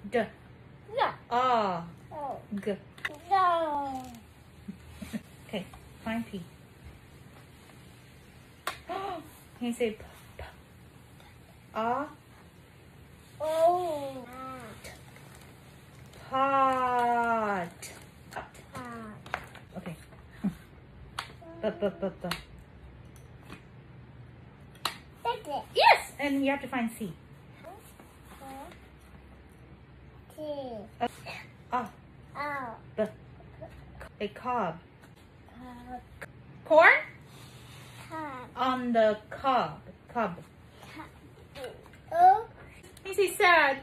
D. Ah. G. Okay, find P. Can you say P? Ah. Pot. Okay. B. Yes, and you have to find C. B. A cob. Corn? On the cob. Cob. You say sad.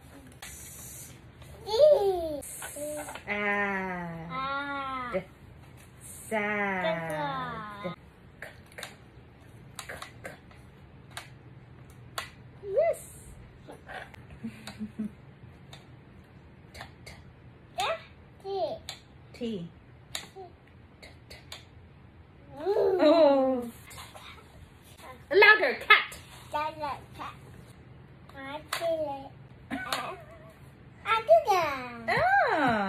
Sad. Sad. Yes. T. Oh. Louder, cat. Ah.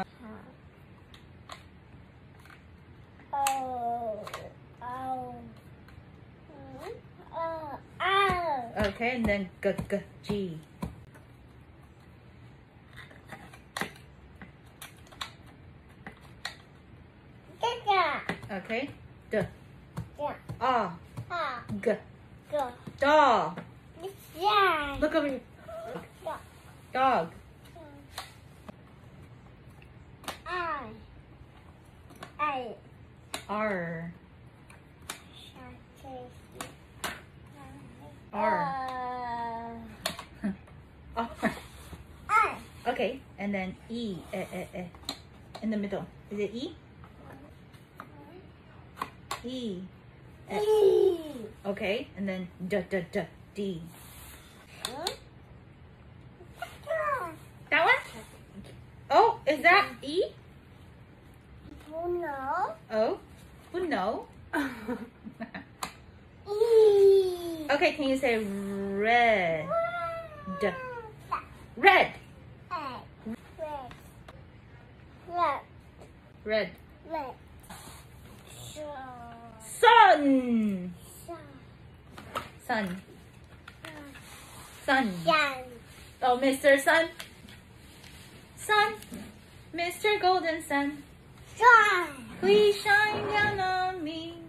Okay, and then G. Okay, D. G. Dog. Look over here. Dog. R. Okay, and then E. In the middle. Is it E? E. Okay, and then D. That one? Oh, is that E? Oh, no. Okay, can you say red? Red. Red. Sun. Sun. Oh, Mr. Sun. Sun. Mr. Golden Sun. Please shine down on me.